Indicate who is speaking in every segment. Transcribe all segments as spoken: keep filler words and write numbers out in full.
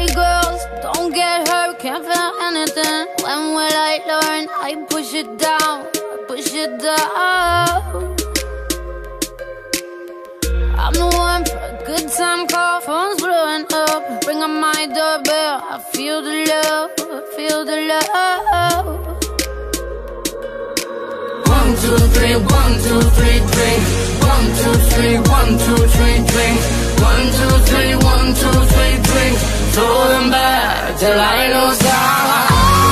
Speaker 1: Party girls, don't get hurt, can't feel anything. When will I learn? I push it down, I push it down. I'm the one for a good time call, phone's blowing up. Ring on my doorbell, I feel the love, I feel the love.
Speaker 2: One, two, three, one, two, three, drink. One, two, three, one, two, three, drink. One, two, three, one, two, three, drink. Throw them back till I lose time.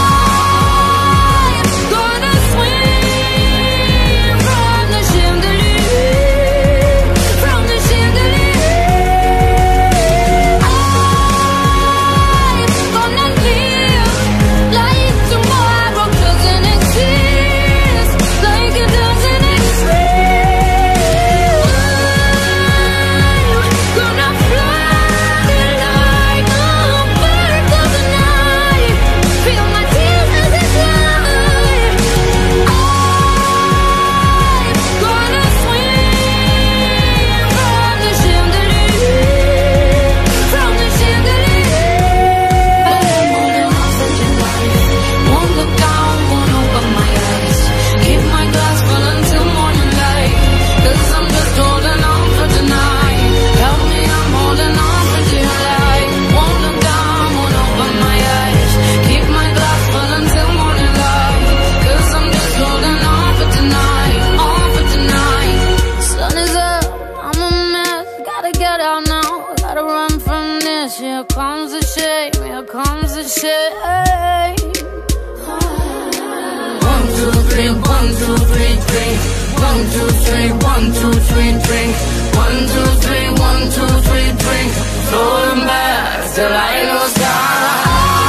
Speaker 1: Here comes the shame, here comes the shame.
Speaker 2: One, two, three, one, two, three, drink. One, two, three, one, two, three, drink. One, two, three, one, two, three, drink. Throw them back till I lose time.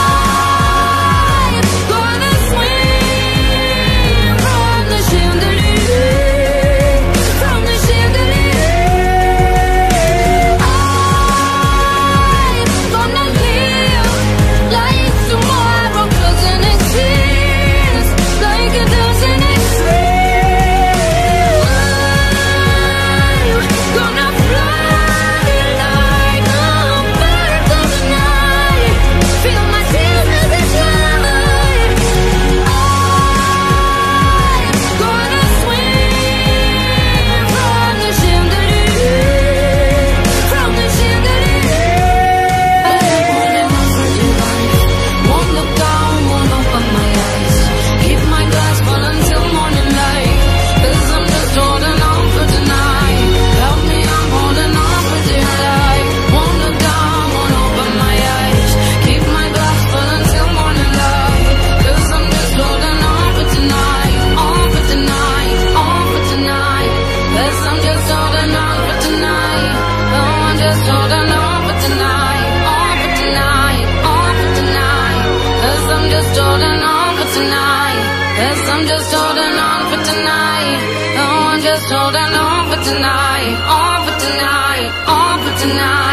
Speaker 1: Guess I'm just holding on for tonight. Oh, I'm just holding on for tonight. On for tonight, on for tonight.